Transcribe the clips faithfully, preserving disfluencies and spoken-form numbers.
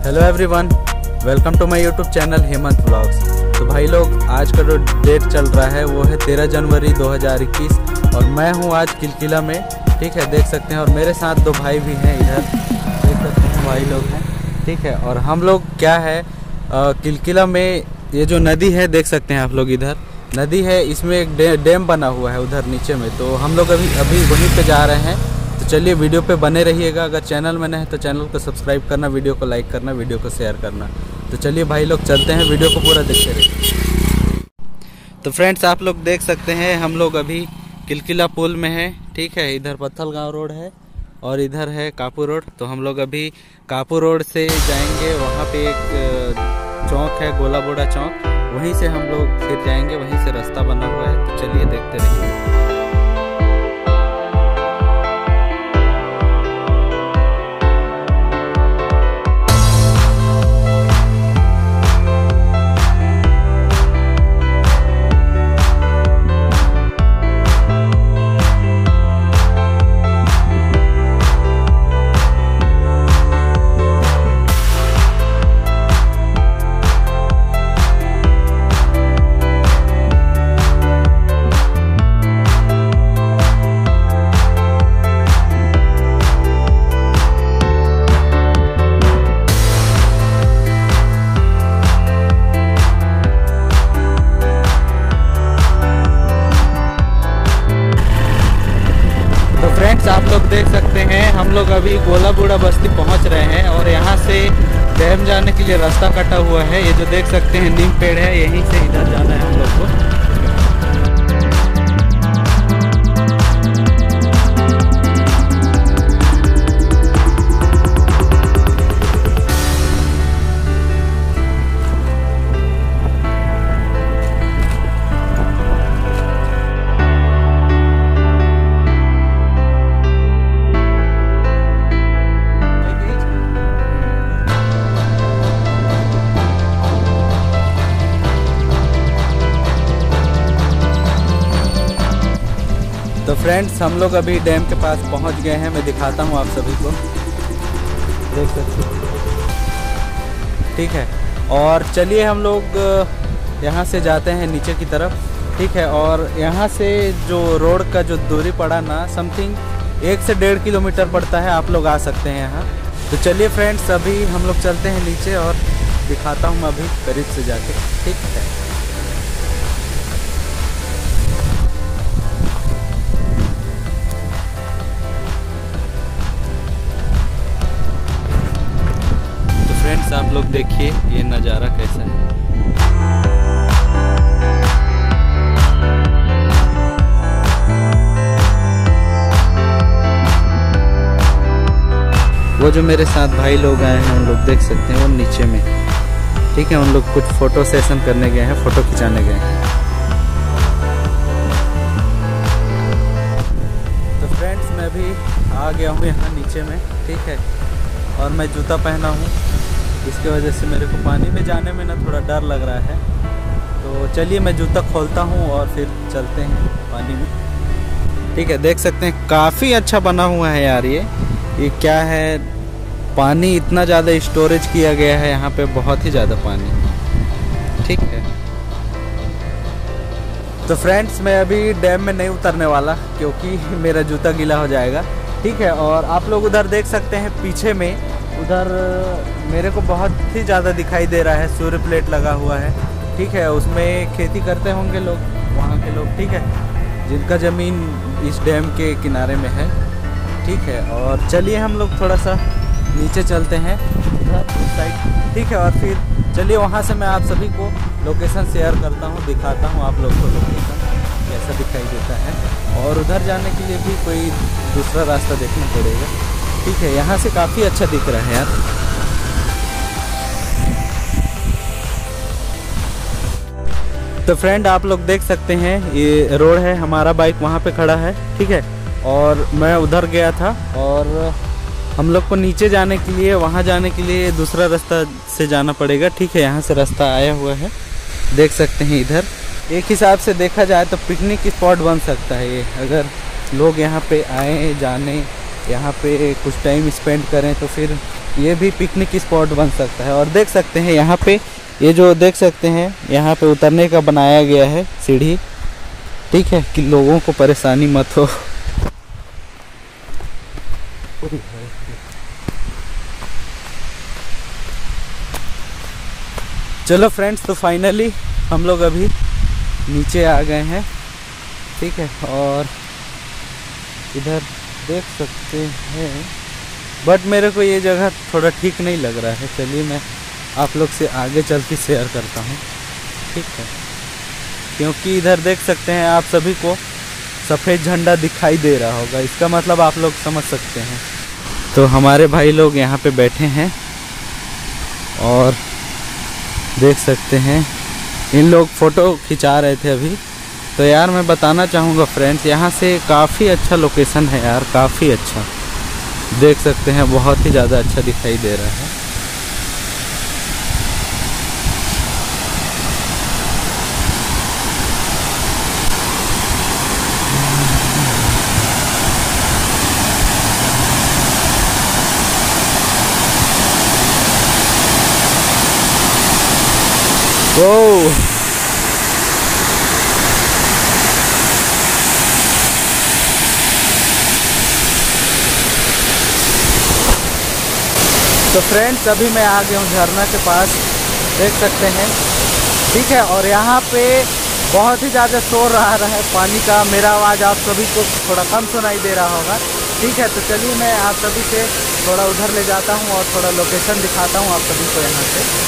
Hello everyone, welcome to my YouTube channel Hemant vlogs. तो भाई लोग, आज का जो डेट चल रहा है वो है तेरह जनवरी दो हज़ार इक्कीस और मैं हूँ आज किलकिला में। ठीक है, देख सकते हैं। और मेरे साथ दो भाई भी हैं, इधर देख सकते हैं भाई लोग हैं। ठीक है, और हम लोग क्या है आ, किलकिला में ये जो नदी है देख सकते हैं आप लोग, इधर नदी है, इसमें एक डे, डैम बना हुआ है उधर नीचे में। तो हम लोग अभी अभी वहीं पे जा रहे हैं। तो चलिए वीडियो पे बने रहिएगा। अगर चैनल में नए हैं तो चैनल को सब्सक्राइब करना, वीडियो को लाइक करना, वीडियो को शेयर करना। तो चलिए भाई लोग चलते हैं, वीडियो को पूरा देखते रहिए। तो फ्रेंड्स, आप लोग देख सकते हैं हम लोग अभी किलकिला पुल में हैं। ठीक है, इधर पत्थल गाँव रोड है और इधर है कापू रोड। तो हम लोग अभी कापू रोड से जाएंगे, वहाँ पे एक चौक है, गोला बोड़ा चौक, वहीं से हम लोग फिर जाएंगे, वहीं से रास्ता बना हुआ है। तो चलिए देखते रहिए। फ्रेंड्स, आप लोग देख सकते हैं हम लोग अभी गोला बूढ़ा बस्ती पहुंच रहे हैं और यहाँ से डैम जाने के लिए रास्ता कटा हुआ है। ये जो देख सकते हैं नीम पेड़ है, यहीं से इधर जाना है हम लोग को। तो फ्रेंड्स, हम लोग अभी डैम के पास पहुंच गए हैं। मैं दिखाता हूं आप सभी को, देख सकते हैं। ठीक है, और चलिए हम लोग यहां से जाते हैं नीचे की तरफ। ठीक है, और यहां से जो रोड का जो दूरी पड़ा ना, समथिंग एक से डेढ़ किलोमीटर पड़ता है। आप लोग आ सकते हैं यहाँ। तो चलिए फ्रेंड्स, अभी हम लोग चलते हैं नीचे और दिखाता हूँ अभी करीब से जाके। ठीक है, फ्रेंड्स आप लोग देखिए ये नज़ारा कैसा है। वो जो मेरे साथ भाई लोग आए हैं उन लोग देख सकते हैं वो नीचे में। ठीक है, उन लोग कुछ फोटो सेशन करने गए हैं, फोटो खिंचाने गए हैं। तो फ्रेंड्स, मैं भी आ गया हूँ यहाँ नीचे में। ठीक है, और मैं जूता पहना हूँ, इसके वजह से मेरे को पानी में जाने में ना थोड़ा डर लग रहा है। तो चलिए मैं जूता खोलता हूँ और फिर चलते हैं पानी में। ठीक है, देख सकते हैं काफ़ी अच्छा बना हुआ है यार। ये ये क्या है, पानी इतना ज़्यादा स्टोरेज किया गया है यहाँ पे, बहुत ही ज़्यादा पानी। ठीक है, तो फ्रेंड्स मैं अभी डैम में नहीं उतरने वाला क्योंकि मेरा जूता गीला हो जाएगा। ठीक है, और आप लोग उधर देख सकते हैं पीछे में, उधर मेरे को बहुत ही ज़्यादा दिखाई दे रहा है, सूर्य प्लेट लगा हुआ है। ठीक है, उसमें खेती करते होंगे लोग, वहाँ के लोग। ठीक है, जिनका ज़मीन इस डैम के किनारे में है। ठीक है, और चलिए हम लोग थोड़ा सा नीचे चलते हैं उधर साइड। ठीक है, और फिर चलिए वहाँ से मैं आप सभी को लोकेशन शेयर करता हूँ, दिखाता हूँ आप लोग को लोकेशन कैसा दिखाई देता है। और उधर जाने के लिए भी कोई दूसरा रास्ता देखना पड़ेगा। ठीक है, यहाँ से काफ़ी अच्छा दिख रहा है यार। तो फ्रेंड आप लोग देख सकते हैं ये रोड है, हमारा बाइक वहाँ पे खड़ा है। ठीक है, और मैं उधर गया था और हम लोग को नीचे जाने के लिए, वहाँ जाने के लिए दूसरा रास्ता से जाना पड़ेगा। ठीक है, यहाँ से रास्ता आया हुआ है, देख सकते हैं। इधर एक हिसाब से देखा जाए तो पिकनिक स्पॉट बन सकता है ये, अगर लोग यहाँ पे आए, जाने, यहाँ पे कुछ टाइम स्पेंड करें तो फिर ये भी पिकनिक स्पॉट बन सकता है। और देख सकते हैं यहाँ पे, ये जो देख सकते हैं यहाँ पे उतरने का बनाया गया है सीढ़ी, ठीक है, कि लोगों को परेशानी मत हो। चलो फ्रेंड्स, तो फाइनली हम लोग अभी नीचे आ गए हैं, ठीक है। और इधर देख सकते हैं, बट मेरे को ये जगह थोड़ा ठीक नहीं लग रहा है। चलिए मैं आप लोग से आगे चल के शेयर करता हूँ, ठीक है। क्योंकि इधर देख सकते हैं आप सभी को सफ़ेद झंडा दिखाई दे रहा होगा, इसका मतलब आप लोग समझ सकते हैं। तो हमारे भाई लोग यहाँ पे बैठे हैं और देख सकते हैं इन लोग फ़ोटो खिंचा रहे थे अभी। तो यार मैं बताना चाहूँगा फ्रेंड्स, यहाँ से काफ़ी अच्छा लोकेशन है यार, काफ़ी अच्छा। देख सकते हैं बहुत ही ज़्यादा अच्छा दिखाई दे रहा है। ओ तो फ्रेंड्स अभी मैं आ गया हूँ झरना के पास, देख सकते हैं, ठीक है। और यहाँ पे बहुत ही ज़्यादा शोर रहा है पानी का। मेरा आवाज़ आप सभी को थोड़ा कम सुनाई दे रहा होगा, ठीक है। तो चलिए मैं आप सभी से थोड़ा उधर ले जाता हूँ और थोड़ा लोकेशन दिखाता हूँ आप सभी को यहाँ से।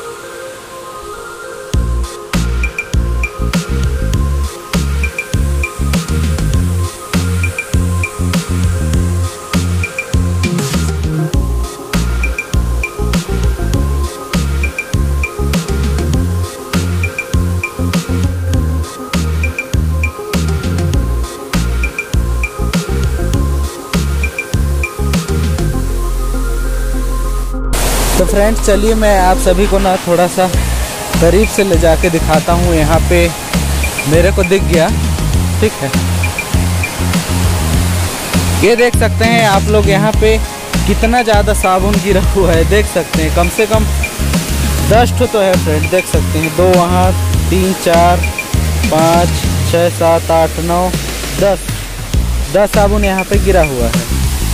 तो फ्रेंड्स चलिए मैं आप सभी को ना थोड़ा सा करीब से ले जाके दिखाता हूँ। यहाँ पे मेरे को दिख गया, ठीक है। ये देख सकते हैं आप लोग यहाँ पे कितना ज़्यादा साबुन गिरा हुआ है, देख सकते हैं। कम से कम दस ठो तो है फ्रेंड, देख सकते हैं। दो वहाँ, तीन, चार, पाँच, छः, सात, आठ, नौ, दस दस साबुन यहाँ पे गिरा हुआ है।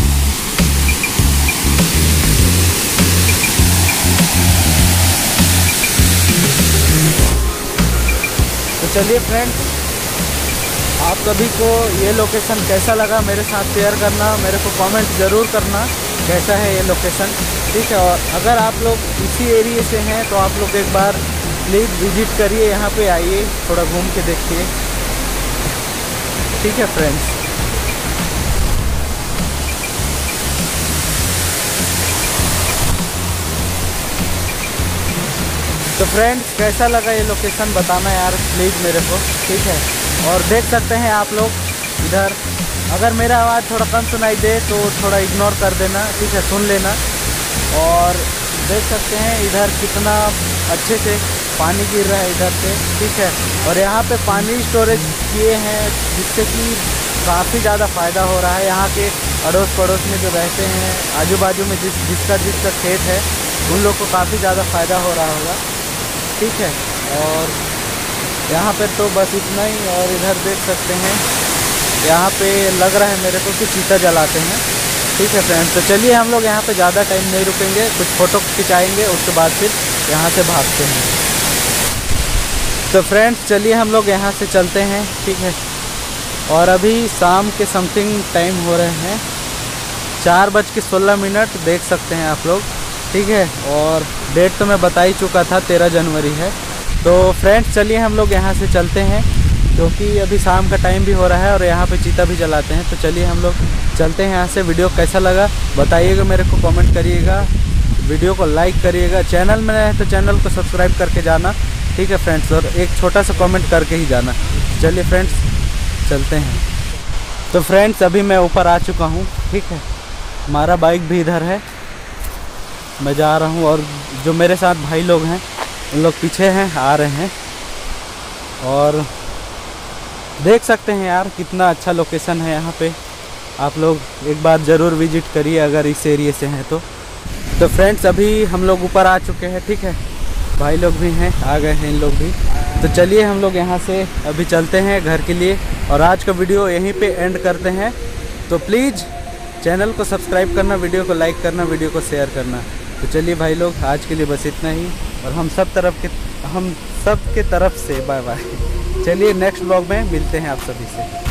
तो चलिए फ्रेंड्स, आप सभी को ये लोकेशन कैसा लगा मेरे साथ शेयर करना, मेरे को कमेंट ज़रूर करना कैसा है ये लोकेशन, ठीक है। और अगर आप लोग इसी एरिया से हैं तो आप लोग एक बार प्लीज़ विजिट करिए, यहाँ पे आइए, थोड़ा घूम के देखिए, ठीक है फ्रेंड्स। तो फ्रेंड्स कैसा लगा ये लोकेशन बताना यार प्लीज़ मेरे को, ठीक है। और देख सकते हैं आप लोग इधर, अगर मेरा आवाज़ थोड़ा कम सुनाई दे तो थोड़ा इग्नोर कर देना, ठीक है, सुन लेना। और देख सकते हैं इधर कितना अच्छे से पानी गिर रहा है इधर से, ठीक है। और यहाँ पे पानी स्टोरेज किए हैं जिससे कि काफ़ी ज़्यादा फ़ायदा हो रहा है। यहाँ के अड़ोस पड़ोस में जो रहते हैं, आजू बाजू में जिस जिसका जिसका खेत है, उन लोग को काफ़ी ज़्यादा फ़ायदा हो रहा होगा, ठीक है। और यहाँ पर तो बस इतना ही। और इधर देख सकते हैं यहाँ पे लग रहा है मेरे को कि चीता जलाते हैं, ठीक है फ्रेंड्स। तो चलिए हम लोग यहाँ पे ज़्यादा टाइम नहीं रुकेंगे, कुछ फ़ोटो खिंचाएंगे, उसके बाद फिर यहाँ से भागते हैं। तो फ्रेंड्स चलिए हम लोग यहाँ से चलते हैं, ठीक है। और अभी शाम के समथिंग टाइम हो रहे हैं, चार बज के सोलह मिनट देख सकते हैं आप लोग, ठीक है। और डेट तो मैं बता ही चुका था, तेरह जनवरी है। तो फ्रेंड्स चलिए हम लोग यहाँ से चलते हैं, क्योंकि अभी शाम का टाइम भी हो रहा है और यहाँ पे चीता भी जलाते हैं। तो चलिए हम लोग चलते हैं यहाँ से। वीडियो कैसा लगा बताइएगा, मेरे को कमेंट करिएगा, वीडियो को लाइक करिएगा, चैनल में है तो चैनल को सब्सक्राइब करके जाना, ठीक है फ्रेंड्स। और एक छोटा सा कमेंट करके ही जाना। चलिए फ्रेंड्स चलते हैं। तो फ्रेंड्स अभी मैं ऊपर आ चुका हूँ, ठीक है। हमारा बाइक भी इधर है, मैं जा रहा हूँ। और जो मेरे साथ भाई लोग हैं उन लोग पीछे हैं, आ रहे हैं। और देख सकते हैं यार कितना अच्छा लोकेशन है यहाँ पे। आप लोग एक बार ज़रूर विजिट करिए अगर इस एरिया से हैं तो। तो फ्रेंड्स अभी हम लोग ऊपर आ चुके हैं, ठीक है, भाई लोग भी हैं, आ गए हैं इन लोग भी। तो चलिए हम लोग यहाँ से अभी चलते हैं घर के लिए और आज का वीडियो यहीं पे एंड करते हैं। तो प्लीज़ चैनल को सब्सक्राइब करना, वीडियो को लाइक करना, वीडियो को शेयर करना। तो चलिए भाई लोग आज के लिए बस इतना ही और हम सब तरफ के हम सब के तरफ से बाय बाय। चलिए नेक्स्ट ब्लॉग में मिलते हैं आप सभी से।